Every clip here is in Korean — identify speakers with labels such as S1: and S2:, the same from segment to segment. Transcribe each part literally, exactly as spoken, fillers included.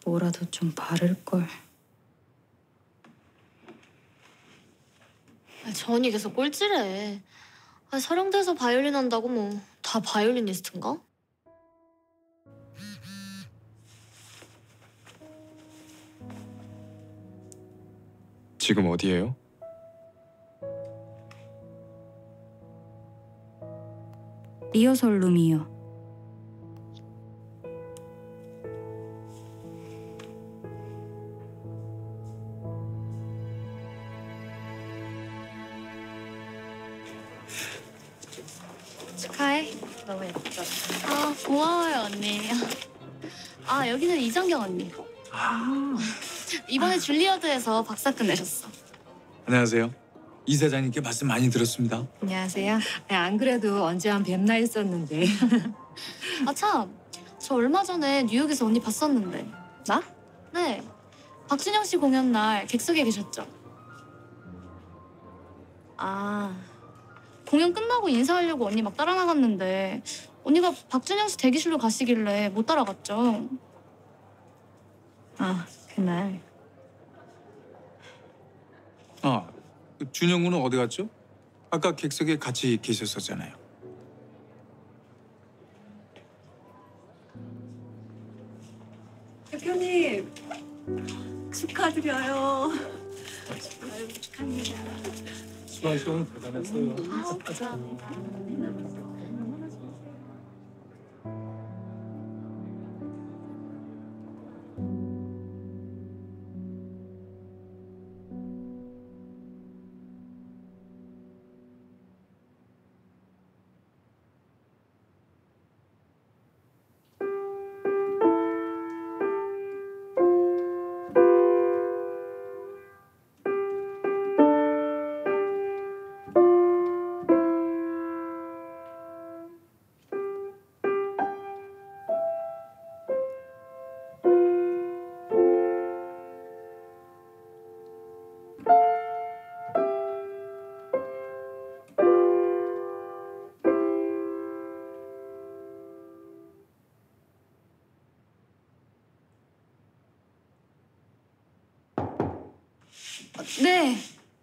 S1: 뭐라도 좀 바를걸.
S2: 아, 저 언니 계속 꼴찌래. 아, 서령대에서 바이올린 한다고 뭐 다 바이올리니스트인가?
S3: 지금 어디예요?
S1: 리허설 룸이요.
S2: 축하해. 너무 예쁘다. 아, 고마워요, 언니. 아, 여기는 이정경 언니. 아. 이번에 줄리어드에서 박사 끝내셨어.
S4: 안녕하세요. 이 사장님께 말씀 많이 들었습니다.
S1: 안녕하세요. 안 그래도 언제 한 뵙나 했었는데.
S2: 아, 참. 저 얼마 전에 뉴욕에서 언니 봤었는데.
S1: 나?
S2: 네. 박준영 씨 공연 날 객석에 계셨죠?
S1: 아,
S2: 공연 끝나고 인사하려고 언니 막 따라 나갔는데 언니가 박준영 씨 대기실로 가시길래 못 따라갔죠.
S1: 아 그날.
S4: 아, 그 준영 군은 어디 갔죠? 아까 객석에 같이 계셨었잖아요.
S1: 대표님 축하드려요. 아유, 축하합니다.
S4: 수고하셔. 대단했어요.
S2: 네.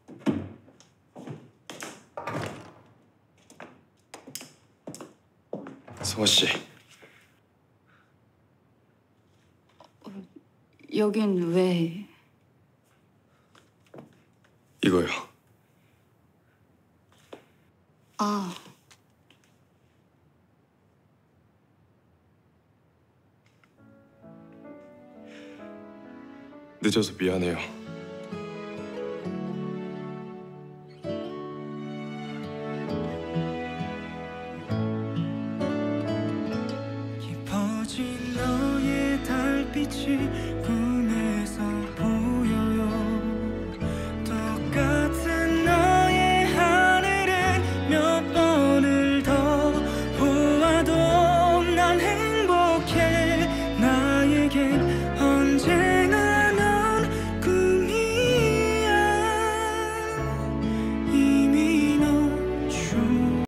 S3: 성호 씨.
S1: 여긴 왜?
S3: 이거요.
S1: 아.
S3: 늦어서 미안해요.
S5: 깊어진 너의 달빛이